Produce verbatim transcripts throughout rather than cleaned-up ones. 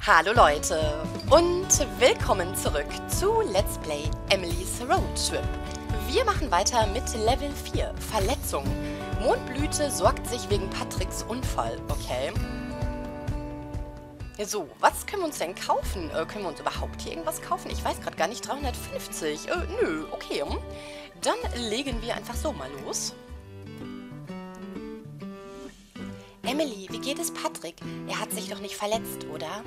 Hallo Leute und willkommen zurück zu Let's Play Emily's Road Trip. Wir machen weiter mit Level vier, Verletzung. Mondblüte sorgt sich wegen Patricks Unfall, okay. So, was können wir uns denn kaufen? Äh, können wir uns überhaupt hier irgendwas kaufen? Ich weiß gerade gar nicht, dreihundertfünfzig. Äh, nö, okay. Dann legen wir einfach so mal los. Emily, wie geht es Patrick? Er hat sich doch nicht verletzt, oder?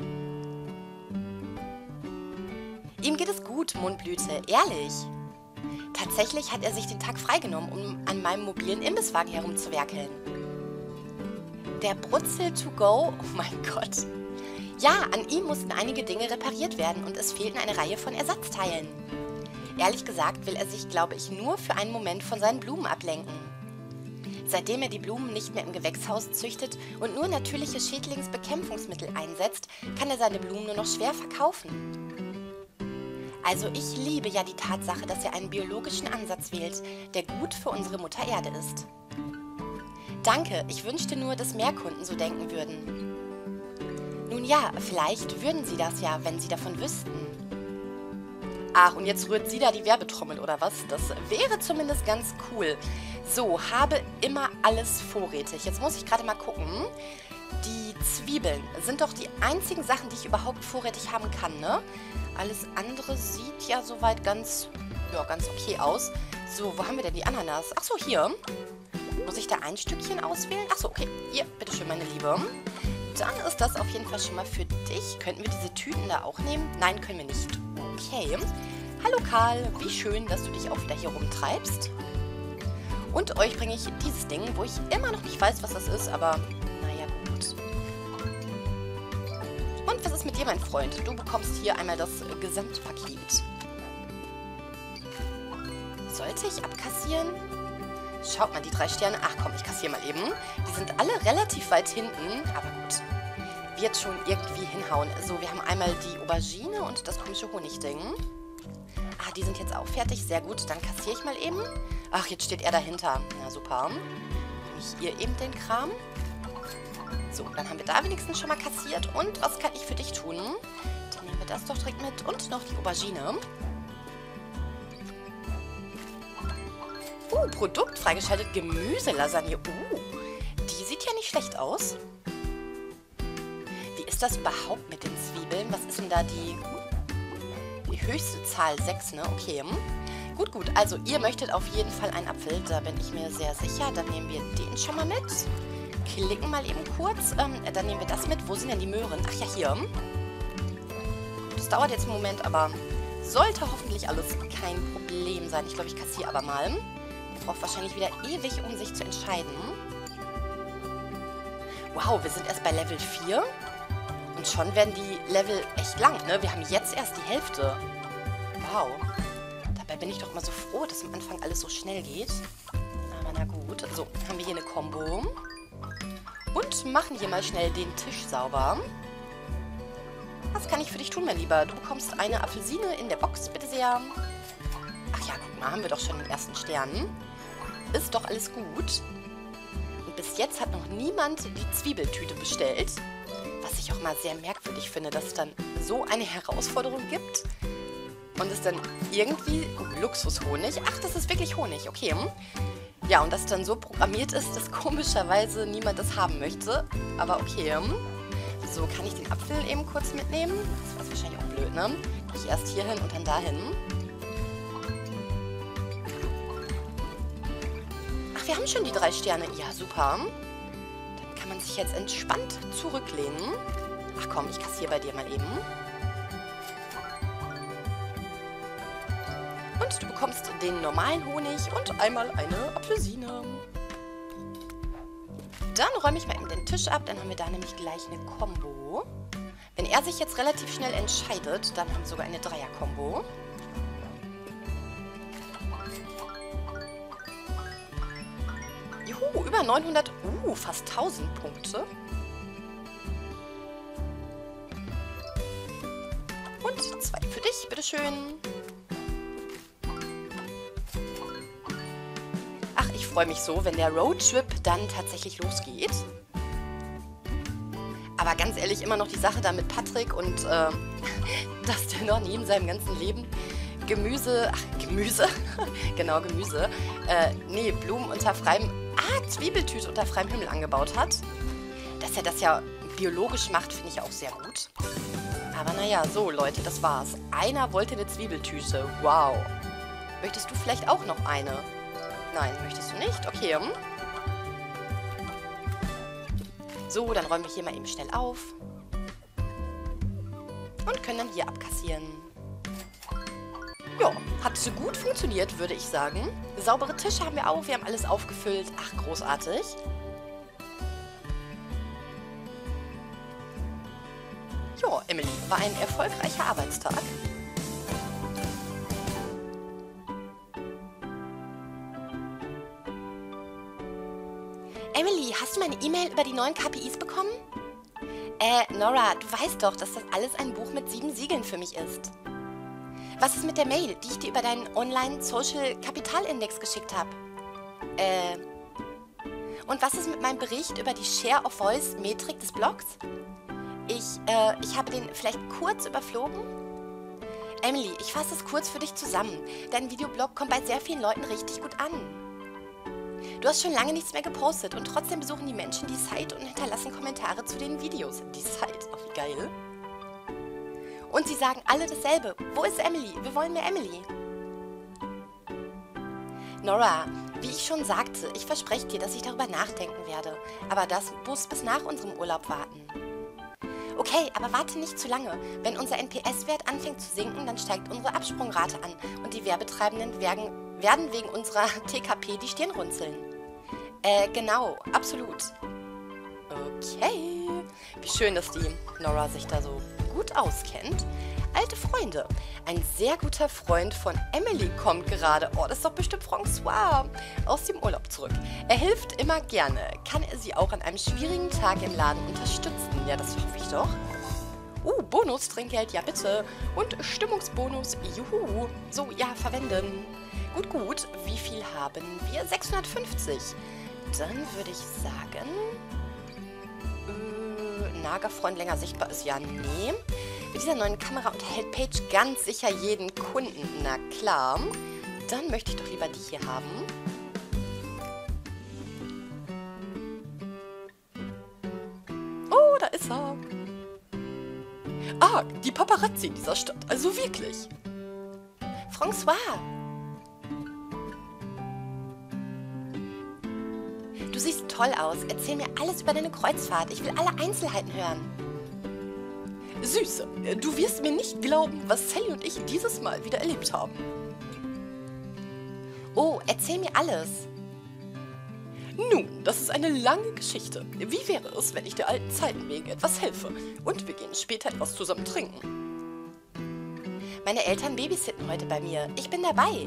Ihm geht es gut, Mondblüte, ehrlich. Tatsächlich hat er sich den Tag freigenommen, um an meinem mobilen Imbisswagen herumzuwerkeln. Der Brutzel to go, oh mein Gott. Ja, an ihm mussten einige Dinge repariert werden und es fehlten eine Reihe von Ersatzteilen. Ehrlich gesagt will er sich, glaube ich, nur für einen Moment von seinen Blumen ablenken. Seitdem er die Blumen nicht mehr im Gewächshaus züchtet und nur natürliche Schädlingsbekämpfungsmittel einsetzt, kann er seine Blumen nur noch schwer verkaufen. Also ich liebe ja die Tatsache, dass er einen biologischen Ansatz wählt, der gut für unsere Mutter Erde ist. Danke, ich wünschte nur, dass mehr Kunden so denken würden. Nun ja, vielleicht würden sie das ja, wenn sie davon wüssten. Ach, und jetzt rührt sie da die Werbetrommel, oder was? Das wäre zumindest ganz cool. So, habe immer alles vorrätig. Jetzt muss ich gerade mal gucken. Die Zwiebeln sind doch die einzigen Sachen, die ich überhaupt vorrätig haben kann, ne? Alles andere sieht ja soweit ganz, ja, ganz okay aus. So, wo haben wir denn die Ananas? Ach so, hier. Muss ich da ein Stückchen auswählen? Ach so, okay. Hier, bitteschön, meine Liebe. Dann ist das auf jeden Fall schon mal für dich. Könnten wir diese Tüten da auch nehmen? Nein, können wir nicht. Okay. Hallo Karl, wie schön, dass du dich auch wieder hier rumtreibst. Und euch bringe ich dieses Ding, wo ich immer noch nicht weiß, was das ist, aber naja, gut. Und was ist mit dir, mein Freund? Du bekommst hier einmal das Gesamtpaket. Sollte ich abkassieren? Schaut mal, die drei Sterne. Ach komm, ich kassiere mal eben. Die sind alle relativ weit hinten, aber gut. Wird schon irgendwie hinhauen. So, wir haben einmal die Aubergine und das komische Honigding. Ah, die sind jetzt auch fertig. Sehr gut, dann kassiere ich mal eben. Ach, jetzt steht er dahinter. Na super. Nehme ich ihr eben den Kram. So, dann haben wir da wenigstens schon mal kassiert. Und was kann ich für dich tun? Dann nehmen wir das doch direkt mit. Und noch die Aubergine. Uh, Produkt freigeschaltet. Gemüselasagne. Uh, die sieht ja nicht schlecht aus. Wie ist das überhaupt mit den Zwiebeln? Was ist denn da die, die höchste Zahl? sechs, ne? Okay. Gut, gut. Also, ihr möchtet auf jeden Fall einen Apfel. Da bin ich mir sehr sicher. Dann nehmen wir den schon mal mit. Klicken mal eben kurz. Ähm, dann nehmen wir das mit. Wo sind denn die Möhren? Ach ja, hier. Das dauert jetzt einen Moment, aber sollte hoffentlich alles kein Problem sein. Ich glaube, ich kassiere aber mal. Ihr braucht wahrscheinlich wieder ewig, um sich zu entscheiden. Wow, wir sind erst bei Level vier. Und schon werden die Level echt lang, ne? Wir haben jetzt erst die Hälfte. Wow. Dabei bin ich doch immer so froh, dass am Anfang alles so schnell geht. Aber na gut. So, haben wir hier eine Combo. Und machen hier mal schnell den Tisch sauber. Was kann ich für dich tun, mein Lieber? Du bekommst eine Apfelsine in der Box, bitte sehr. Ach ja, guck mal, haben wir doch schon den ersten Stern. Ist doch alles gut. Und bis jetzt hat noch niemand die Zwiebeltüte bestellt. Was ich auch mal sehr merkwürdig finde, dass es dann so eine Herausforderung gibt. Und es dann irgendwie... Oh, Luxushonig. Ach, das ist wirklich Honig. Okay. Ja, und dass dann so programmiert ist, dass komischerweise niemand das haben möchte. Aber okay. So, kann ich den Apfel eben kurz mitnehmen? Das war wahrscheinlich auch blöd, ne? Ich erst hier hin und dann dahin. Ach, wir haben schon die drei Sterne. Ja, super. Dann kann man sich jetzt entspannt zurücklehnen. Ach komm, ich kassiere bei dir mal eben. Und du bekommst den normalen Honig und einmal eine Apfelsine. Dann räume ich mal eben den Tisch ab, dann haben wir da nämlich gleich eine Combo. Wenn er sich jetzt relativ schnell entscheidet, dann haben wir sogar eine Dreier-Kombo. Juhu, über neunhundert, uh, fast tausend Punkte. Und zwei für dich, bitteschön. Ach, ich freue mich so, wenn der Roadtrip dann tatsächlich losgeht. Aber ganz ehrlich, immer noch die Sache da mit Patrick und äh, dass der noch nie in seinem ganzen Leben Gemüse, ach, Gemüse, genau, Gemüse, äh, nee, Blumen unter freiem, ah, Zwiebeltüte unter freiem Himmel angebaut hat. Dass er das ja biologisch macht, finde ich auch sehr gut. Aber naja, so Leute, das war's. Einer wollte eine Zwiebeltüte, wow. Möchtest du vielleicht auch noch eine? Nein, möchtest du nicht? Okay, hm? So, dann räumen wir hier mal eben schnell auf. Und können dann hier abkassieren. Ja, hat so gut funktioniert, würde ich sagen. Saubere Tische haben wir auch, wir haben alles aufgefüllt. Ach, großartig. Ja, Emily, war ein erfolgreicher Arbeitstag. Emily, hast du meine E-Mail über die neuen K P Is bekommen? Äh, Nora, du weißt doch, dass das alles ein Buch mit sieben Siegeln für mich ist. Was ist mit der Mail, die ich dir über deinen Online-Social-Kapitalindex geschickt habe? Äh, und was ist mit meinem Bericht über die Share-of-Voice-Metrik des Blogs? Ich, äh, ich habe den vielleicht kurz überflogen? Emily, ich fasse es kurz für dich zusammen. Dein Videoblog kommt bei sehr vielen Leuten richtig gut an. Du hast schon lange nichts mehr gepostet und trotzdem besuchen die Menschen die Site und hinterlassen Kommentare zu den Videos. Die Site, ach wie geil. Und sie sagen alle dasselbe. Wo ist Emily? Wir wollen mehr Emily. Nora, wie ich schon sagte, ich verspreche dir, dass ich darüber nachdenken werde. Aber das muss bis nach unserem Urlaub warten. Okay, aber warte nicht zu lange. Wenn unser N P S-Wert anfängt zu sinken, dann steigt unsere Absprungrate an und die Werbetreibenden werden, werden wegen unserer T K P die Stirn runzeln. Äh, genau, absolut. Okay. Wie schön, dass die Nora sich da so gut auskennt. Alte Freunde. Ein sehr guter Freund von Emily kommt gerade. Oh, das ist doch bestimmt François aus dem Urlaub zurück. Er hilft immer gerne. Kann er sie auch an einem schwierigen Tag im Laden unterstützen? Ja, das hoffe ich doch. Uh, Bonus-Trinkgeld, ja bitte. Und Stimmungsbonus, juhu. So, ja, verwenden. Gut, gut. Wie viel haben wir? sechshundertfünfzig. Dann würde ich sagen... Nagerfreund länger sichtbar ist, ja, nee. Mit dieser neuen Kamera unterhält Paige ganz sicher jeden Kunden. Na klar. Dann möchte ich doch lieber die hier haben. Oh, da ist er. Ah, die Paparazzi in dieser Stadt. Also wirklich. François. Du siehst toll aus. Erzähl mir alles über deine Kreuzfahrt. Ich will alle Einzelheiten hören. Süße, du wirst mir nicht glauben, was Sally und ich dieses Mal wieder erlebt haben. Oh, erzähl mir alles. Nun, das ist eine lange Geschichte. Wie wäre es, wenn ich der alten Zeiten wegen etwas helfe und wir gehen später etwas zusammen trinken? Meine Eltern babysitten heute bei mir. Ich bin dabei.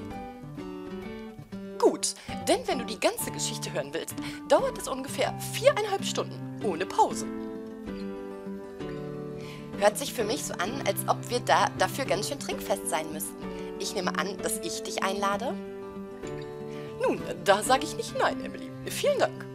Gut, denn wenn du die ganze Geschichte hören willst, dauert es ungefähr viereinhalb Stunden, ohne Pause. Hört sich für mich so an, als ob wir da dafür ganz schön trinkfest sein müssten. Ich nehme an, dass ich dich einlade? Nun, da sage ich nicht nein, Emily. Vielen Dank.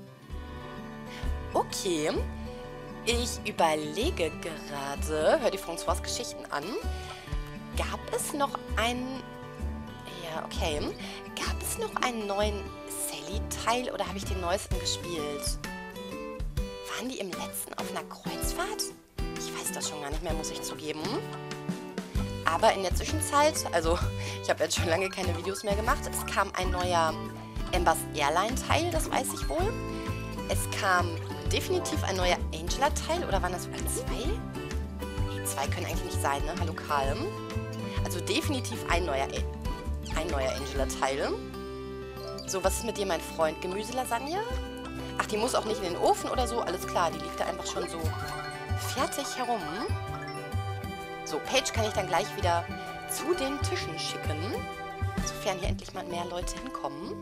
Okay, ich überlege gerade, hör die François Geschichten an. Gab es noch einen... Ja, okay. Gab es noch einen neuen Sally-Teil oder habe ich den neuesten gespielt? Waren die im letzten auf einer Kreuzfahrt? Ich weiß das schon gar nicht mehr, muss ich zugeben. Aber in der Zwischenzeit, also ich habe jetzt schon lange keine Videos mehr gemacht, es kam ein neuer Embers Airline-Teil, das weiß ich wohl. Es kam definitiv ein neuer Angela-Teil, oder waren das sogar zwei? Nee, zwei können eigentlich nicht sein, ne? Hallo Karl. Also definitiv ein neuer, ein neuer Angela-Teil. So, was ist mit dir, mein Freund? Gemüselasagne? Ach, die muss auch nicht in den Ofen oder so, alles klar, die liegt da einfach schon so fertig herum. So, Paige kann ich dann gleich wieder zu den Tischen schicken, sofern hier endlich mal mehr Leute hinkommen.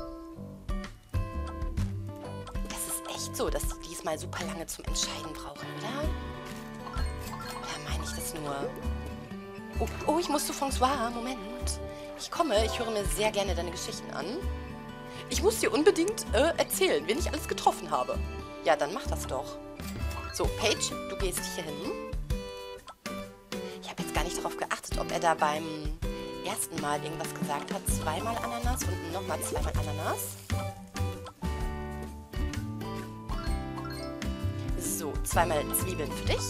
Das ist echt so, dass die diesmal super lange zum Entscheiden brauchen, oder? Ja, meine ich das nur. Oh, oh, ich muss zu François. Moment. Ich komme, ich höre mir sehr gerne deine Geschichten an. Ich muss dir unbedingt äh, erzählen, wen ich alles getroffen habe. Ja, dann mach das doch. So, Paige, du gehst hier hin. Ich habe jetzt gar nicht darauf geachtet, ob er da beim ersten Mal irgendwas gesagt hat. Zweimal Ananas und nochmal zweimal Ananas. So, zweimal Zwiebeln für dich.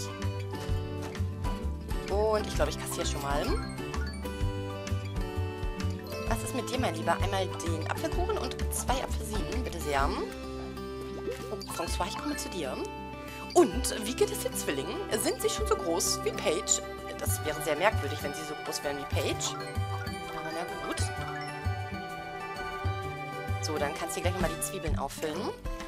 Und ich glaube, ich kassiere schon mal. Was ist mit dir, mein Lieber? Einmal den Apfelkuchen und zwei Apfelsinen, bitte sehr. Oh, François, ich komme zu dir. Und wie geht es den Zwillingen? Sind sie schon so groß wie Paige? Das wäre sehr merkwürdig, wenn sie so groß wären wie Paige. Aber na gut. So, dann kannst du gleich mal die Zwiebeln auffüllen.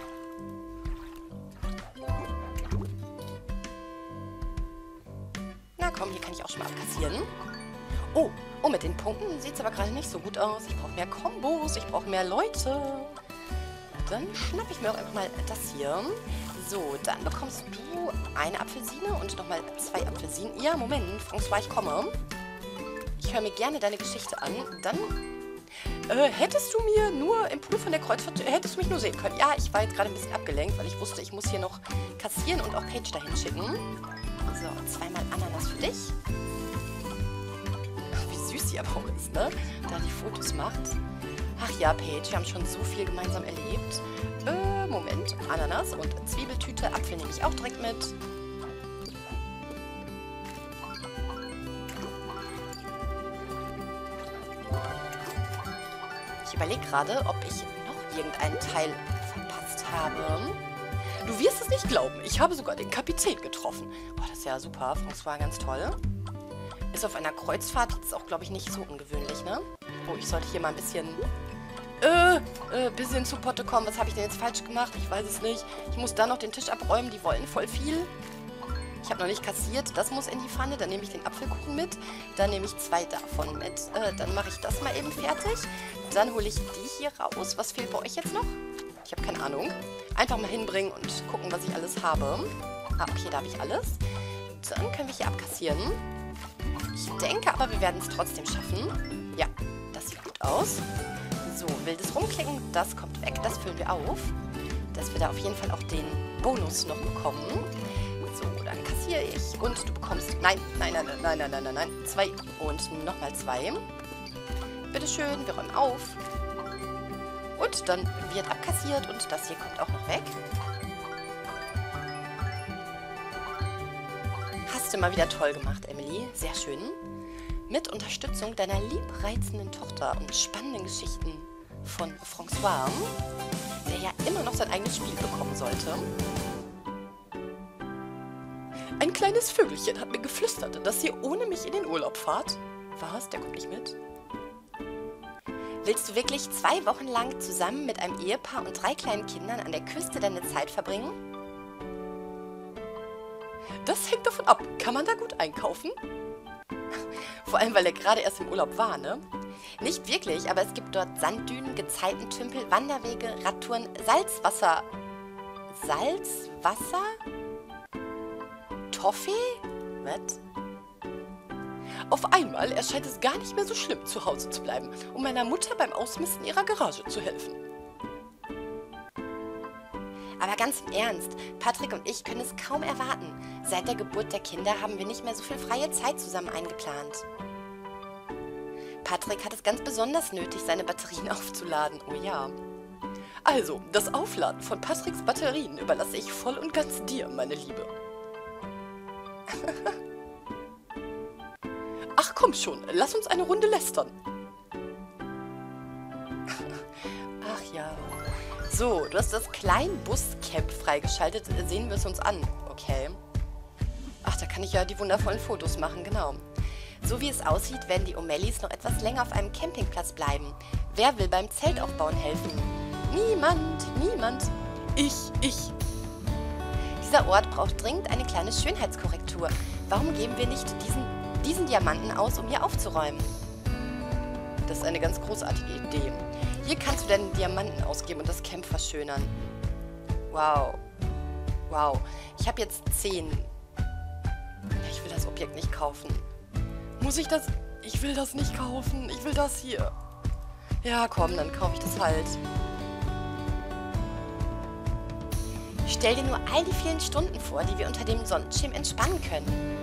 Na komm, hier kann ich auch schon mal abkassieren. Oh, oh, mit den Punkten sieht es aber gerade nicht so gut aus. Ich brauche mehr Kombos, ich brauche mehr Leute. Dann schnappe ich mir auch einfach mal das hier. So, dann bekommst du eine Apfelsine und nochmal zwei Apfelsinen. Ja, Moment, François, ich komme. Ich höre mir gerne deine Geschichte an. Dann äh, hättest du mir nur im Pool von der Kreuzfahrt, hättest du mich nur sehen können. Ja, ich war jetzt gerade ein bisschen abgelenkt, weil ich wusste, ich muss hier noch kassieren und auch Paige dahin schicken. So, zweimal Ananas für dich. Ach, wie süß sie aber auch ist, ne? Da die Fotos macht. Ach ja, Paige, wir haben schon so viel gemeinsam erlebt. Äh, Moment. Ananas und Zwiebeltüte. Apfel nehme ich auch direkt mit. Ich überlege gerade, ob ich noch irgendeinen Teil verpasst habe. Du wirst es nicht glauben. Ich habe sogar den Kapitän getroffen. Boah, das ist ja super. François, ganz toll. Ist auf einer Kreuzfahrt jetzt auch, glaube ich, nicht so ungewöhnlich, ne? Oh, ich sollte hier mal ein bisschen... Äh, äh, bisschen zu Potte kommen. Was habe ich denn jetzt falsch gemacht? Ich weiß es nicht. Ich muss da noch den Tisch abräumen. Die wollen voll viel. Ich habe noch nicht kassiert. Das muss in die Pfanne. Dann nehme ich den Apfelkuchen mit. Dann nehme ich zwei davon mit. Äh, dann mache ich das mal eben fertig. Dann hole ich die hier raus. Was fehlt bei euch jetzt noch? Ich habe keine Ahnung. Einfach mal hinbringen und gucken, was ich alles habe. Ah, okay, da habe ich alles. Dann können wir hier abkassieren. Ich denke aber, wir werden es trotzdem schaffen. Ja, das sieht gut aus. So, wildes Rumklicken, das kommt weg, das füllen wir auf. Dass wir da auf jeden Fall auch den Bonus noch bekommen. So, dann kassiere ich und du bekommst... Nein, nein, nein, nein, nein, nein, nein, nein. Zwei und nochmal zwei. Bitteschön, wir räumen auf. Und dann wird abkassiert und das hier kommt auch noch weg. Hast du mal wieder toll gemacht, Emily. Sehr schön. Mit Unterstützung deiner liebreizenden Tochter und spannenden Geschichten von François, der ja immer noch sein eigenes Spiel bekommen sollte. Ein kleines Vögelchen hat mir geflüstert, dass ihr ohne mich in den Urlaub fahrt. Was? Der kommt nicht mit? Willst du wirklich zwei Wochen lang zusammen mit einem Ehepaar und drei kleinen Kindern an der Küste deine Zeit verbringen? Das hängt davon ab. Kann man da gut einkaufen? Vor allem, weil er gerade erst im Urlaub war, ne? Nicht wirklich, aber es gibt dort Sanddünen, Gezeitentümpel, Wanderwege, Radtouren, Salzwasser. Salzwasser? Toffee? Was? Auf einmal erscheint es gar nicht mehr so schlimm, zu Hause zu bleiben, um meiner Mutter beim Ausmisten ihrer Garage zu helfen. Aber ganz im Ernst, Patrick und ich können es kaum erwarten. Seit der Geburt der Kinder haben wir nicht mehr so viel freie Zeit zusammen eingeplant. Patrick hat es ganz besonders nötig, seine Batterien aufzuladen. Oh ja. Also, das Aufladen von Patricks Batterien überlasse ich voll und ganz dir, meine Liebe. Ach komm schon, lass uns eine Runde lästern. Ach ja. So, du hast das Kleinbus-Camp freigeschaltet. Sehen wir es uns an. Okay. Ach, da kann ich ja die wundervollen Fotos machen, genau. So wie es aussieht, werden die O'Malley's noch etwas länger auf einem Campingplatz bleiben. Wer will beim Zeltaufbauen helfen? Niemand, niemand. Ich, ich. Dieser Ort braucht dringend eine kleine Schönheitskorrektur. Warum geben wir nicht diesen, diesen Diamanten aus, um hier aufzuräumen? Das ist eine ganz großartige Idee. Hier kannst du deinen Diamanten ausgeben und das Camp verschönern. Wow. Wow. Ich habe jetzt zehn. Ich will das Objekt nicht kaufen. Muss ich das... Ich will das nicht kaufen. Ich will das hier. Ja, komm, dann kaufe ich das halt. Stell dir nur all die vielen Stunden vor, die wir unter dem Sonnenschirm entspannen können.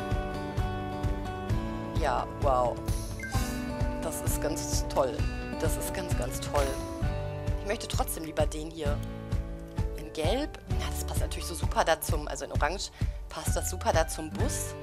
Ja, wow. Das ist ganz toll. Das ist ganz, ganz toll. Ich möchte trotzdem lieber den hier in Gelb. Na, das passt natürlich so super da zum, also in Orange passt das super da zum Bus.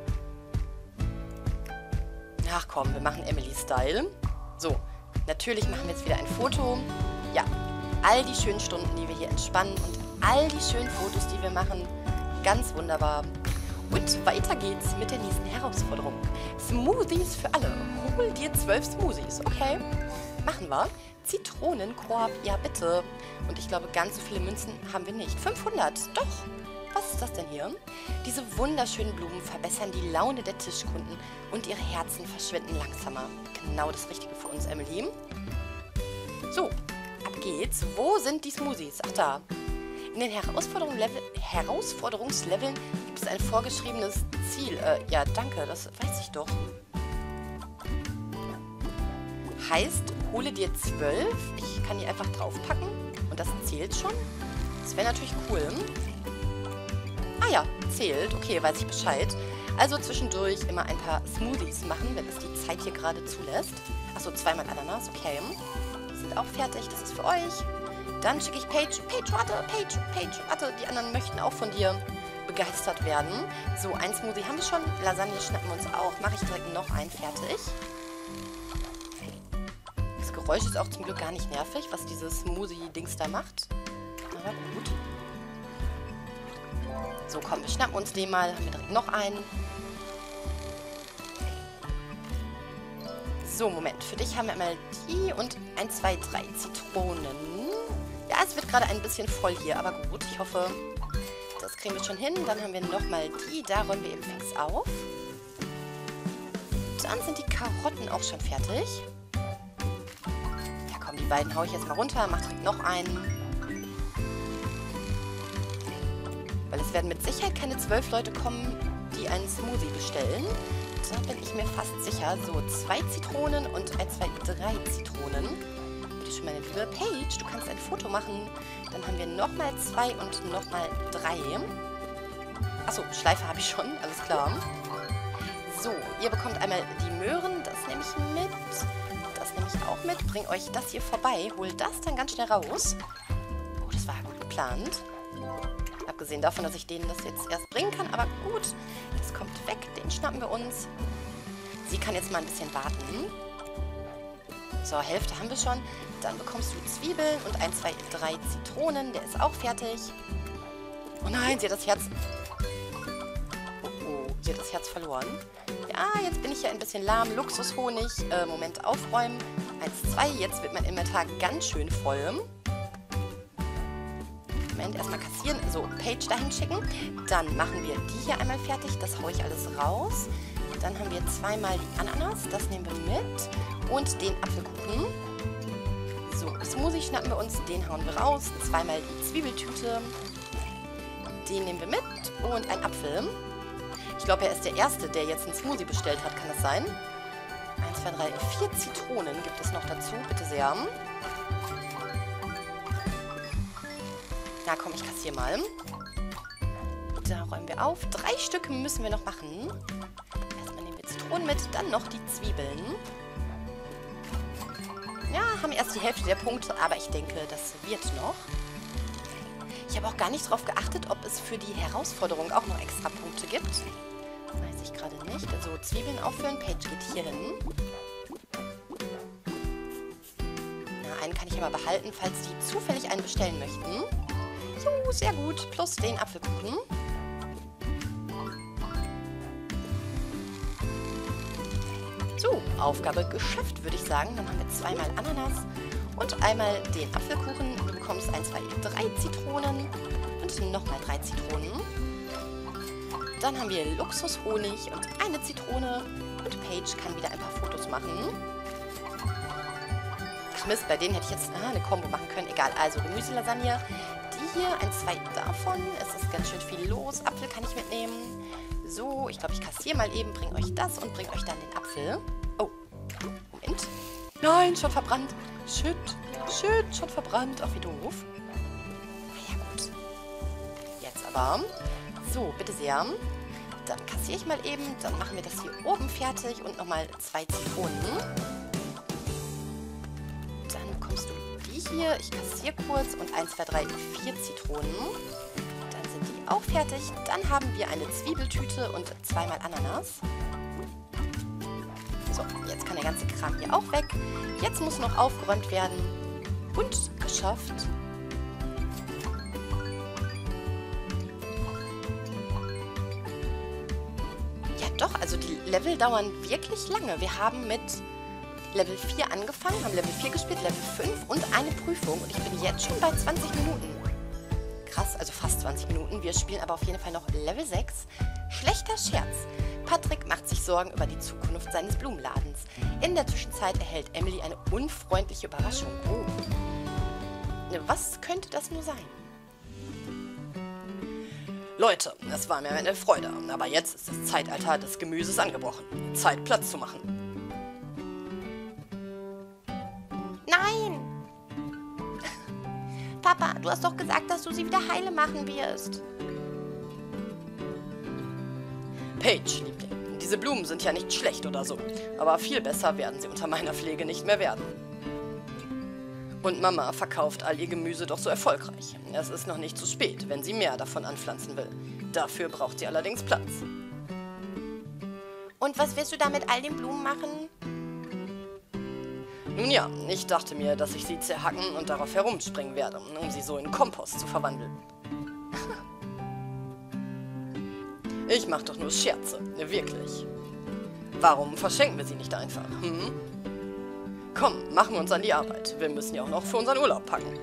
Ach komm, wir machen Emily-Style. So, natürlich machen wir jetzt wieder ein Foto. Ja, all die schönen Stunden, die wir hier entspannen und all die schönen Fotos, die wir machen. Ganz wunderbar. Und weiter geht's mit der nächsten Herausforderung. Smoothies für alle. Hol dir zwölf Smoothies, okay? Machen wir. Zitronenkorb, ja bitte. Und ich glaube, ganz so viele Münzen haben wir nicht. fünfhundert, doch. Was ist das denn hier? Diese wunderschönen Blumen verbessern die Laune der Tischkunden und ihre Herzen verschwinden langsamer. Genau das Richtige für uns, Emily. So, ab geht's. Wo sind die Smoothies? Ach, da. In den Herausforderungslevel, Herausforderungsleveln gibt es ein vorgeschriebenes Ziel. Äh, ja, danke, das weiß ich doch. Heißt, hole dir zwölf. Ich kann die einfach draufpacken und das zählt schon. Das wäre natürlich cool. Ah ja, zählt. Okay, weiß ich Bescheid. Also zwischendurch immer ein paar Smoothies machen, wenn es die Zeit hier gerade zulässt. Achso, zweimal Ananas, okay. Die sind auch fertig, das ist für euch. Dann schicke ich Paige. Paige, warte, Paige, Paige, warte. Die anderen möchten auch von dir begeistert werden. So, ein Smoothie haben wir schon. Lasagne schnappen wir uns auch. Mache ich direkt noch einen fertig. Das Geräusch ist auch zum Glück gar nicht nervig, was dieses Smoothie-Dings da macht. Aber gut. So, komm, wir schnappen uns den mal. Haben wir direkt noch einen. So, Moment. Für dich haben wir einmal die und ein, zwei, drei Zitronen. Ja, es wird gerade ein bisschen voll hier, aber gut. Ich hoffe, das kriegen wir schon hin. Dann haben wir nochmal die. Da räumen wir eben fix auf. Dann sind die Karotten auch schon fertig. Ja, komm, die beiden haue ich jetzt mal runter. Mach direkt noch einen. Weil es werden mit Sicherheit keine zwölf Leute kommen, die einen Smoothie bestellen. Da bin ich mir fast sicher. So, zwei Zitronen und ein, zwei, drei Zitronen. Bitte schön, meine liebe Paige, du kannst ein Foto machen. Dann haben wir nochmal zwei und nochmal drei. Achso, Schleife habe ich schon, alles klar. So, ihr bekommt einmal die Möhren, das nehme ich mit. Das nehme ich auch mit. Bring euch das hier vorbei. Holt das dann ganz schnell raus. Oh, das war ja gut geplant. Abgesehen davon, dass ich denen das jetzt erst bringen kann. Aber gut, das kommt weg. Den schnappen wir uns. Sie kann jetzt mal ein bisschen warten. So, Hälfte haben wir schon. Dann bekommst du Zwiebeln und ein, zwei, drei Zitronen. Der ist auch fertig. Oh nein, sie hat das Herz... Oh, oh, sie hat das Herz verloren. Ja, jetzt bin ich ja ein bisschen lahm. Luxushonig. Äh, Moment, aufräumen. Eins, zwei. Jetzt wird mein Inventar ganz schön voll. Moment, erstmal kassieren. So, Paige dahin schicken. Dann machen wir die hier einmal fertig. Das haue ich alles raus. Dann haben wir zweimal die Ananas. Das nehmen wir mit. Und den Apfelkuchen. So, Smoothie schnappen wir uns. Den hauen wir raus. Zweimal die Zwiebeltüte. Den nehmen wir mit. Und ein Apfel. Ich glaube, er ist der Erste, der jetzt einen Smoothie bestellt hat. Kann das sein? Eins, zwei, drei, vier Zitronen gibt es noch dazu. Bitte sehr. Na komm, ich kassiere mal. Da räumen wir auf. Drei Stück müssen wir noch machen. Erstmal nehmen wir Zitronen mit, dann noch die Zwiebeln. Ja, haben erst die Hälfte der Punkte, aber ich denke, das wird noch. Ich habe auch gar nicht darauf geachtet, ob es für die Herausforderung auch noch extra Punkte gibt. Weiß ich gerade nicht. Also Zwiebeln auffüllen. Paige geht hier hin. Na, einen kann ich aber behalten, falls die zufällig einen bestellen möchten. So, sehr gut. Plus den Apfelkuchen. So, Aufgabe geschafft, würde ich sagen. Dann haben wir zweimal Ananas und einmal den Apfelkuchen. Du bekommst ein, zwei, drei Zitronen und nochmal drei Zitronen. Dann haben wir Luxushonig und eine Zitrone. Und Paige kann wieder ein paar Fotos machen. Mist, bei denen hätte ich jetzt ah, eine Kombo machen können. Egal, also Gemüselasagne. Die hier, ein, zwei davon. Es ist ganz schön viel los. Apfel kann ich mitnehmen. So, ich glaube, ich kassiere mal eben. Bring euch das und bring euch dann den Apfel. Oh, Moment. Nein, schon verbrannt. Shit, shit, schon verbrannt. Ach, wie doof. Na ja, gut. Wunderbar. So, bitte sehr. Dann kassiere ich mal eben. Dann machen wir das hier oben fertig. Und nochmal zwei Zitronen. Dann bekommst du die hier. Ich kassiere kurz. Und eins, zwei, drei, vier Zitronen. Dann sind die auch fertig. Dann haben wir eine Zwiebeltüte und zweimal Ananas. So, jetzt kann der ganze Kram hier auch weg. Jetzt muss noch aufgeräumt werden. Und geschafft. Ja doch, also die Level dauern wirklich lange. Wir haben mit Level vier angefangen, haben Level vier gespielt, Level fünf und eine Prüfung. Und ich bin jetzt schon bei zwanzig Minuten. Krass, also fast zwanzig Minuten. Wir spielen aber auf jeden Fall noch Level sechs. Schlechter Scherz. Patrick macht sich Sorgen über die Zukunft seines Blumenladens. In der Zwischenzeit erhält Emily eine unfreundliche Überraschung. Oh. Was könnte das nur sein? Leute, es war mir eine Freude, aber jetzt ist das Zeitalter des Gemüses angebrochen. Zeit, Platz zu machen. Nein! Papa, du hast doch gesagt, dass du sie wieder heile machen wirst. Paige, Liebling, diese Blumen sind ja nicht schlecht oder so, aber viel besser werden sie unter meiner Pflege nicht mehr werden. Und Mama verkauft all ihr Gemüse doch so erfolgreich. Es ist noch nicht zu spät, wenn sie mehr davon anpflanzen will. Dafür braucht sie allerdings Platz. Und was wirst du da mit all den Blumen machen? Nun ja, ich dachte mir, dass ich sie zerhacken und darauf herumspringen werde, um sie so in Kompost zu verwandeln. Ich mach doch nur Scherze, wirklich. Warum verschenken wir sie nicht einfach, hm? Komm, machen wir uns an die Arbeit. Wir müssen ja auch noch für unseren Urlaub packen.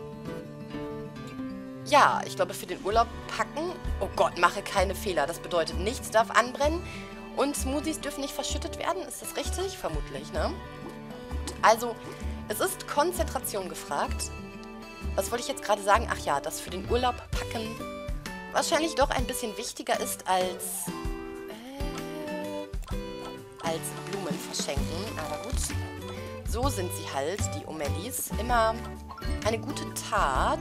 Ja, ich glaube für den Urlaub packen... Oh Gott, mache keine Fehler. Das bedeutet, nichts darf anbrennen und Smoothies dürfen nicht verschüttet werden. Ist das richtig? Vermutlich, ne? Also, es ist Konzentration gefragt. Was wollte ich jetzt gerade sagen? Ach ja, dass für den Urlaub packen wahrscheinlich doch ein bisschen wichtiger ist als... Äh, als Blumen verschenken. Aber gut. So sind sie halt, die O'Malley's. Immer eine gute Tat.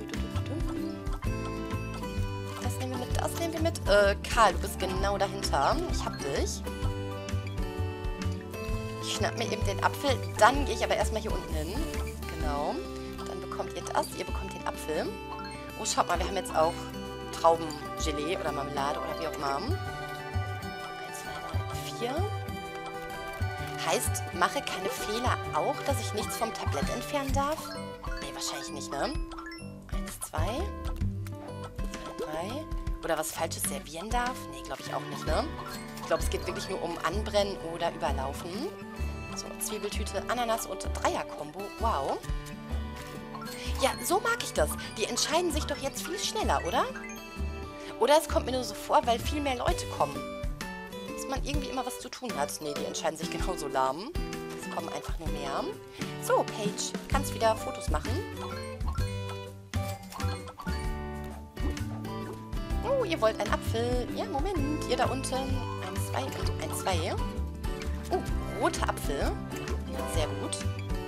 Das nehmen wir mit, das nehmen wir mit. Äh, Karl, du bist genau dahinter. Ich hab dich. Ich schnapp mir eben den Apfel. Dann gehe ich aber erstmal hier unten hin. Genau. Dann bekommt ihr das. Ihr bekommt den Apfel. Oh, schaut mal, wir haben jetzt auch Traubengelee oder Marmelade oder wie auch immer. Eins, zwei, drei, vier. Heißt, mache keine Fehler auch, dass ich nichts vom Tablett entfernen darf? Nee, wahrscheinlich nicht, ne? Eins, zwei. Zwei, drei. Oder was Falsches servieren darf? Nee, glaube ich auch nicht, ne? Ich glaube, es geht wirklich nur um Anbrennen oder Überlaufen. So, Zwiebeltüte, Ananas und Dreier-Kombo. Wow. Ja, so mag ich das. Die entscheiden sich doch jetzt viel schneller, oder? Oder es kommt mir nur so vor, weil viel mehr Leute kommen. Dass man irgendwie immer was zu tun hat. Nee, die entscheiden sich genauso lahm. Es kommen einfach nur mehr. So, Paige, du kannst wieder Fotos machen. Oh, ihr wollt einen Apfel. Ja, Moment. Ihr da unten. Eins, zwei und eins, zwei. Oh, roter Apfel. Sehr gut.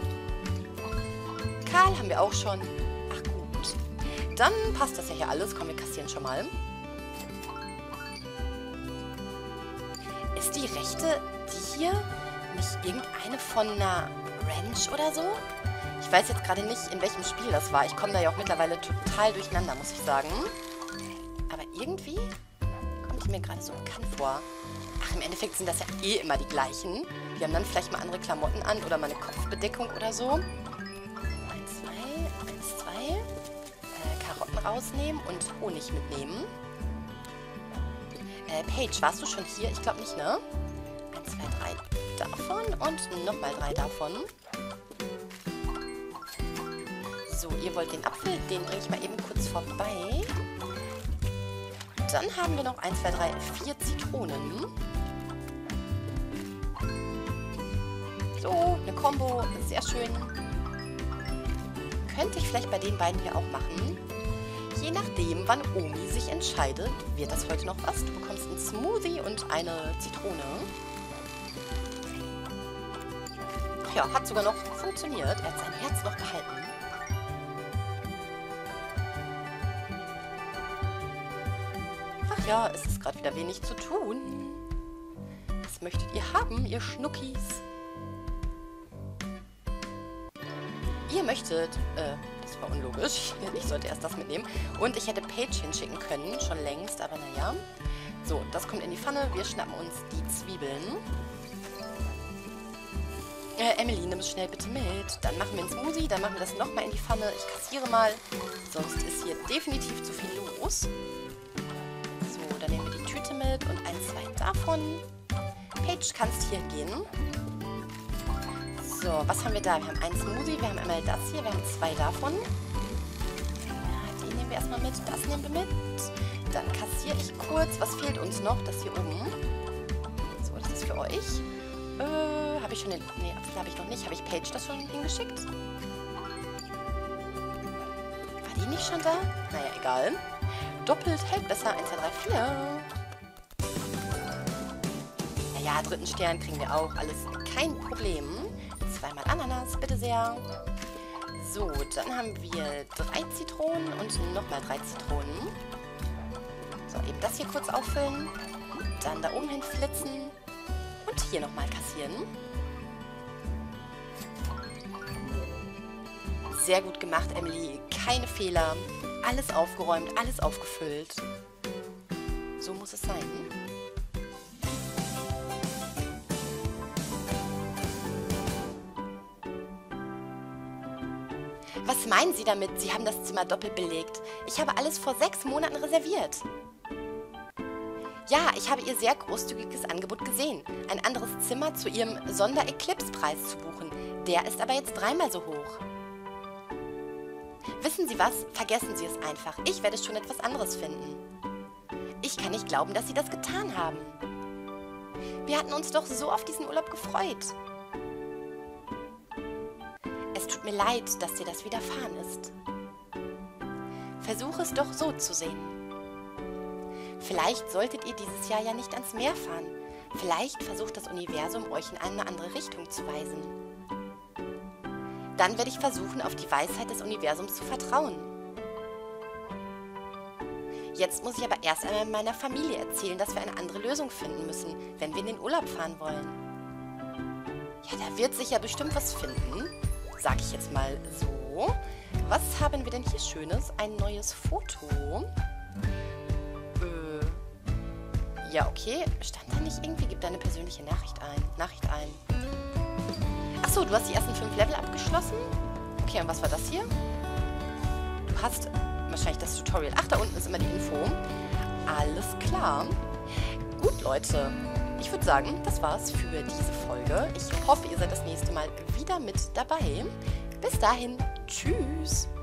Karl haben wir auch schon. Ach gut. Dann passt das ja hier alles. Komm, wir kassieren schon mal. Ist die rechte, die hier, nicht irgendeine von einer Ranch oder so? Ich weiß jetzt gerade nicht, in welchem Spiel das war. Ich komme da ja auch mittlerweile total durcheinander, muss ich sagen. Aber irgendwie kommt die mir gerade so bekannt vor. Ach, im Endeffekt sind das ja eh immer die gleichen. Die haben dann vielleicht mal andere Klamotten an oder mal eine Kopfbedeckung oder so. Eins, zwei, eins, zwei. Äh, Karotten rausnehmen und Honig mitnehmen. Äh, Paige, warst du schon hier? Ich glaube nicht, ne? Eins, zwei, drei davon und nochmal drei davon. So, ihr wollt den Apfel, den bringe ich mal eben kurz vorbei. Dann haben wir noch eins, zwei, drei, vier Zitronen. So, eine Kombo, sehr schön. Könnte ich vielleicht bei den beiden hier auch machen. Je nachdem, wann Omi sich entscheidet, wird das heute noch was. Du bekommst einen Smoothie und eine Zitrone. Ach ja, hat sogar noch funktioniert. Er hat sein Herz noch behalten. ja, es ist gerade wieder wenig zu tun. Was möchtet ihr haben, ihr Schnuckis? Ihr möchtet, äh, das war unlogisch. Ich sollte erst das mitnehmen. Und ich hätte Paige hinschicken können, schon längst, aber naja. So, das kommt in die Pfanne. Wir schnappen uns die Zwiebeln. Äh, Emily, nimm es schnell bitte mit. Dann machen wir einen Smoothie, dann machen wir das nochmal in die Pfanne. Ich kassiere mal, sonst ist hier definitiv zu viel los. So, dann nehmen wir die Tüte mit und ein, zwei davon. Paige, kannst hier gehen. So, was haben wir da? Wir haben einen Smoothie, wir haben einmal das hier, wir haben zwei davon. Ja, die nehmen wir erstmal mit, das nehmen wir mit. Dann kassiere ich kurz. Was fehlt uns noch? Das hier oben. So, das ist für euch. Äh, habe ich schon den... Nee, Apfel habe ich noch nicht. Habe ich Paige das schon hingeschickt? War die nicht schon da? Naja, egal. Doppelt hält besser. eins, zwei, drei, vier. Naja, dritten Stern kriegen wir auch. Alles kein Problem. Zweimal Ananas, bitte sehr. So, dann haben wir drei Zitronen und nochmal drei Zitronen. So, eben das hier kurz auffüllen. Dann da oben hin flitzen. Und hier nochmal kassieren. Sehr gut gemacht, Emily. Keine Fehler. Alles aufgeräumt, alles aufgefüllt. So muss es sein. Was meinen Sie damit? Sie haben das Zimmer doppelt belegt. Ich habe alles vor sechs Monaten reserviert. Ja, ich habe Ihr sehr großzügiges Angebot gesehen, ein anderes Zimmer zu Ihrem Sonder-Eclipse-Preis zu buchen. Der ist aber jetzt dreimal so hoch. Wissen Sie was? Vergessen Sie es einfach. Ich werde schon etwas anderes finden. Ich kann nicht glauben, dass Sie das getan haben. Wir hatten uns doch so auf diesen Urlaub gefreut. Es tut mir leid, dass dir das widerfahren ist. Versuche es doch so zu sehen. Vielleicht solltet ihr dieses Jahr ja nicht ans Meer fahren. Vielleicht versucht das Universum, euch in eine andere Richtung zu weisen. Dann werde ich versuchen, auf die Weisheit des Universums zu vertrauen. Jetzt muss ich aber erst einmal meiner Familie erzählen, dass wir eine andere Lösung finden müssen, wenn wir in den Urlaub fahren wollen. Ja, da wird sich ja bestimmt was finden, sage ich jetzt mal so. Was haben wir denn hier Schönes? Ein neues Foto. Ja, okay. Stand da nicht irgendwie? Gib deine persönliche Nachricht ein. Nachricht ein. Achso, du hast die ersten fünf Level abgeschlossen. Okay, und was war das hier? Du hast wahrscheinlich das Tutorial. Ach, da unten ist immer die Info. Alles klar. Gut, Leute. Ich würde sagen, das war's für diese Folge. Ich hoffe, ihr seid das nächste Mal wieder mit dabei. Bis dahin. Tschüss.